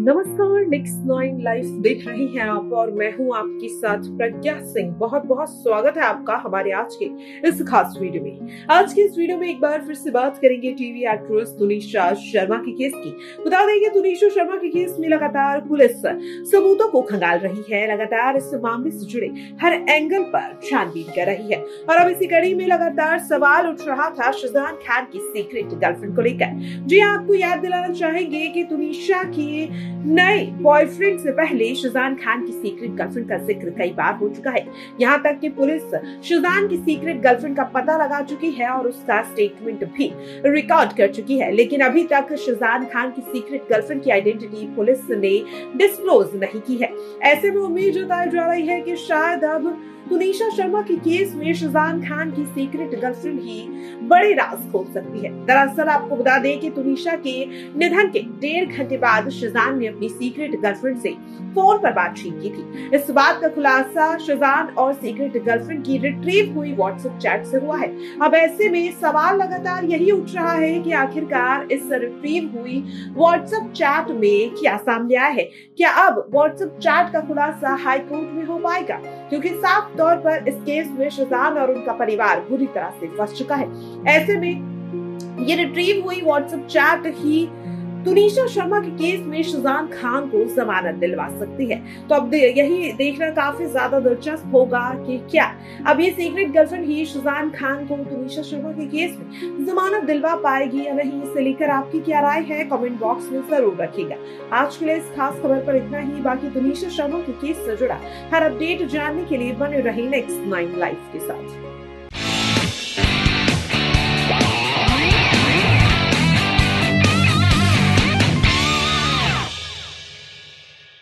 नमस्कार, next 9 life देख रही हैं आप और मैं हूं आपके साथ प्रज्ञा सिंह। बहुत बहुत स्वागत है आपका हमारे आज के इस खास वीडियो में। आज के इस वीडियो में एक बार फिर से बात करेंगे टीवी एक्ट्रेस तुनिशा शर्मा के केस की। बता दें कि तुनिशा शर्मा के केस में लगातार पुलिस सबूतों को खंगाल रही है, लगातार इस मामले से जुड़े हर एंगल पर छानबीन कर रही है और अब इसी कड़ी में लगातार सवाल उठ रहा था शाहजहान खान की सीक्रेट गर्लफ्रेंड को लेकर। जी आपको याद दिलाना चाहेंगे कि तुनिशा की नए बॉयफ्रेंड से पहले शाहजहान खान की सीक्रेट गर्लफ्रेंड का जिक्र कई बार हो चुका है। यहाँ तक कि पुलिस शाहजहान की सीक्रेट गर्लफ्रेंड का पता लगा चुकी है और उसका स्टेटमेंट भी रिकॉर्ड कर चुकी है, लेकिन अभी तक शाहजहान खान की सीक्रेट गर्लफ्रेंड की आइडेंटिटी पुलिस ने डिस्क्लोज नहीं की है। ऐसे में उम्मीद जताई जा रही है कि शायद अब तुनिशा शर्मा के केस में शाहजहान खान की सीक्रेट गर्लफ्रेंड ही बड़े राज खोल सकती है। दरअसल आपको बता दें कि तुनिशा के निधन के 1.5 घंटे बाद शाहजहान ने अपनी सीक्रेट गर्लफ्रेंड से फोन पर बातचीत की थी। इस बात का खुलासा शाहजहान और सीक्रेट गर्लफ्रेंड की रिट्रीव हुई व्हाट्सएप चैट से हुआ है। अब ऐसे में सवाल लगातार यही उठ रहा है कि आखिरकार इस रिट्रीव हुई व्हाट्सएप चैट में क्या सामने आया है। क्या अब व्हाट्सएप चैट का खुलासा हाई कोर्ट में हो पाएगा, क्योंकि साफ तौर पर इस केस में शाहजहान और उनका परिवार बुरी तरह से फंस चुका है। ऐसे में ये रिट्रीव हुई व्हाट्सएप चैट ही तुनिशा शर्मा के केस में शाहजहान खान को जमानत दिलवा सकती है। तो अब यही देखना काफी ज्यादा दिलचस्प होगा कि क्या अब ये सीक्रेट गर्लफ्रेंड ही शाहजहान खान को तुनिशा शर्मा के केस में जमानत दिलवा पाएगी या नहीं। इसे लेकर आपकी क्या राय है, कमेंट बॉक्स में जरूर रखिएगा। आज के लिए इस खास खबर पर इतना ही। बाकी तुनिशा शर्मा के केस से जुड़ा हर अपडेट जानने के लिए बने रहे नेक्स्ट 9 लाइफ के साथ।